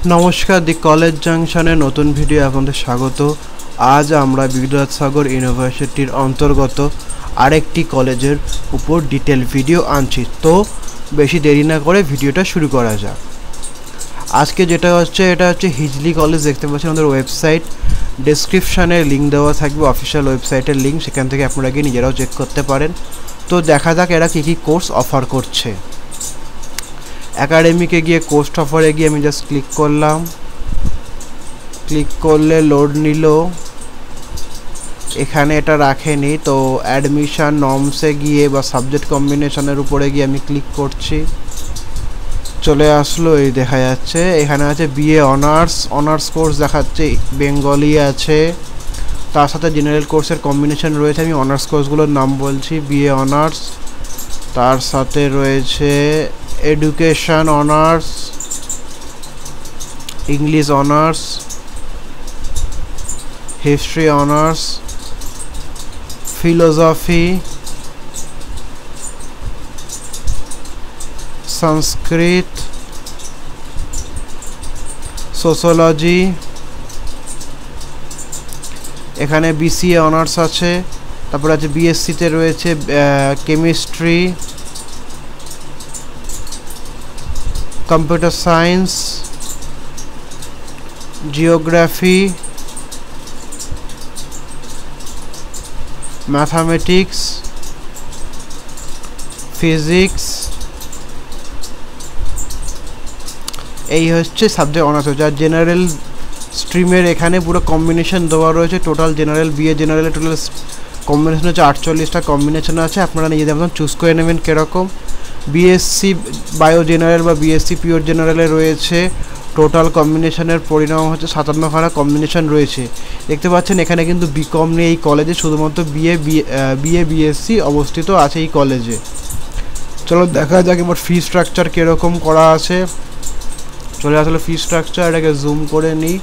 নমস্কার, the college জাংশনের নতুন video আপনাদের স্বাগত। আজ আমরা বিদ্যাসাগর ইউনিভার্সিটির অন্তর্গত আরেকটি কলেজের উপর ডিটেল ভিডিও আনছি। তো বেশি দেরি না করে ভিডিওটা শুরু করা যাক। আজকে যেটা হচ্ছে এটা হচ্ছে হিজলি কলেজ। দেখতে পাচ্ছেন আমাদের ওয়েবসাইট ডেসক্রিপশানে লিঙ্ক দেওয়া থাকবে, অফিসিয়াল ওয়েবসাইটের লিঙ্ক, সেখান থেকে আপনারা গিয়ে নিজেরাও চেক করতে পারেন। তো দেখা যাক এরা কী কী কোর্স অফার করছে। একাডেমিকে গিয়ে কোর্স অফারে গিয়ে আমি জাস্ট ক্লিক করলাম, ক্লিক করলে লোড নিল। এখানে এটা রাখেনি, তো অ্যাডমিশন নর্মসে গিয়ে বা সাবজেক্ট কম্বিনেশনের উপরে গিয়ে আমি ক্লিক করছি, চলে আসলো। এই দেখা যাচ্ছে এখানে আছে বিএ অনার্স কোর্স দেখাচ্ছে, বেঙ্গলি আছে, তার সাথে জেনারেল কোর্সের কম্বিনেশন রয়েছে। আমি অনার্স কোর্সগুলোর নাম বলছি। বিএ অনার্স, তার সাথে রয়েছে education honours, English honours, history honours, philosophy, সংস্কৃত, সোশিওলজি। এখানে বিসিএ অনার্স আছে, তারপর আছে বিএসসিতে রয়েছে chemistry, computer science, geography, mathematics, physics. এই হচ্ছে সাবজেক্ট অনার্স হচ্ছে। আর জেনারেল স্ট্রিমের এখানে পুরো কম্বিনেশন দেওয়া রয়েছে। টোটাল জেনারেল বিএ জেনারেলের টোটাল কম্বিনেশন হচ্ছে 48টা কম্বিনেশন আছে। আপনারা নিজেদের মতন চুজ করে নেবেন কীরকম। বিএসসি বায়ো জেনারেল বা বিএসসি পিওর জেনারেলে রয়েছে টোটাল কম্বিনেশনের পরিণাম হচ্ছে 57খানা কম্বিনেশন রয়েছে। দেখতে পাচ্ছেন এখানে কিন্তু বিকম নেই এই কলেজে, শুধুমাত্র বিএসসি অবস্থিত আছে এই কলেজে। চলো দেখা যাক এবার ফি স্ট্রাকচার কীরকম করা আছে। চলে আসলে ফি স্ট্রাকচার, এটাকে জুম করে নিই।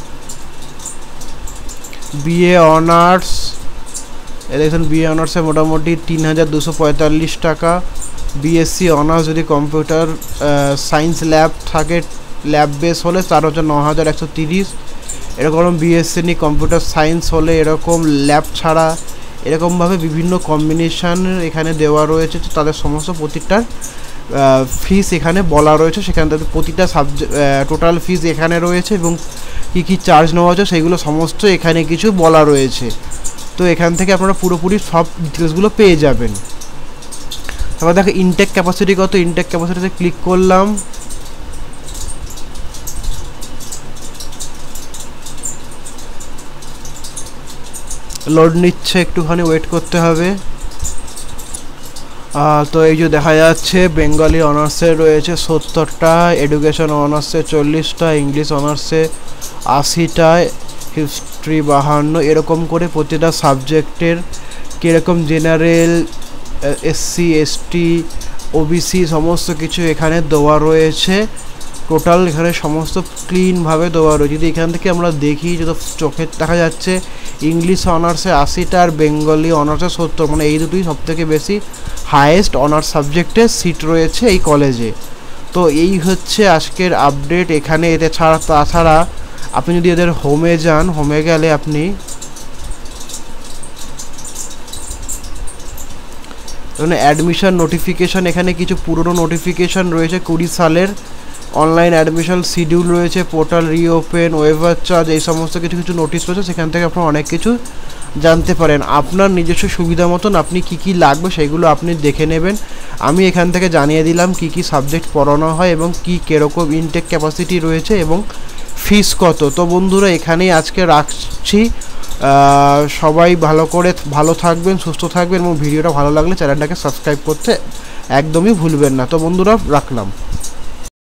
বিএ অনার্স, দেখুন বিএ অনার্সে মোটামুটি 3245 টাকা। বিএসসি অনার্স যদি কম্পিউটার সায়েন্স ল্যাব থাকে, ল্যাব বেস হলে তার হচ্ছে 9130। এরকম বিএসসি নিয়ে কম্পিউটার সায়েন্স হলে এরকম ল্যাব ছাড়া এরকমভাবে বিভিন্ন কম্বিনেশান এখানে দেওয়া রয়েছে। তাদের সমস্ত প্রতিটার ফিস এখানে বলা রয়েছে, সেখান থেকে প্রতিটা সাবজেক্ট টোটাল ফিস এখানে রয়েছে এবং কী কী চার্জ নেওয়া হচ্ছে সেইগুলো সমস্ত এখানে কিছু বলা রয়েছে। তো এখান থেকে আপনারা পুরোপুরি সব ডিটেলসগুলো পেয়ে যাবেন। তারপর দেখো ইনটেক ক্যাপাসিটি কত। ইনটেক ক্যাপাসিটিতে ক্লিক করলাম, লোড নিচ্ছে, একটুখানি ওয়েট করতে হবে। তো এই যে দেখা যাচ্ছে বেঙ্গলি অনার্সে রয়েছে 70টা, এডুকেশন অনার্সে 40টা, ইংলিশ অনার্সে 80টা, হিস্ট্রি 52। এরকম করে প্রতিটা সাবজেক্টের কীরকম জেনারেল, এসসি এসটি ওবিসি সমস্ত কিছু এখানে দেওয়া রয়েছে। টোটাল এখানে সমস্ত ক্লিনভাবে দেওয়া রয়েছে। যদি এখান থেকে আমরা দেখি, যত চোখে দেখা যাচ্ছে ইংলিশ অনার্সে 80টা আর বেঙ্গলি অনার্সে 70, মানে এই দুটোই সবথেকে বেশি হায়েস্ট অনার্স সাবজেক্টে সিট রয়েছে এই কলেজে। তো এই হচ্ছে আজকের আপডেট। এখানে এতে তাছাড়া আপনি যদি এদের হোমে যান, হোমে গেলে আপনি অ্যাডমিশন নোটিফিকেশান, এখানে কিছু পুরনো নোটিফিকেশান রয়েছে 20 সালের। অনলাইন অ্যাডমিশন শিডিউল রয়েছে, পোর্টাল রিওপেন, ওয়েভার চার্জ, এই সমস্ত কিছু কিছু নোটিশ রয়েছে। সেখান থেকে আপনারা অনেক কিছু জানতে পারেন। আপনার নিজস্ব সুবিধা মতন আপনি কি কি লাগবে সেগুলো আপনি দেখে নেবেন। আমি এখান থেকে জানিয়ে দিলাম কি কি সাবজেক্ট পড়ানো হয় এবং কি কীরকম ইনটেক ক্যাপাসিটি রয়েছে এবং ফিস কত। তো বন্ধুরা এখানেই আজকে রাখছি। সবাই ভালো থাকবেন, সুস্থ থাকবেন এবং ভিডিওটা ভালো লাগলে চ্যানেলটাকে সাবস্ক্রাইব করতে একদমই ভুলবেন না। তো বন্ধুরা রাখলাম।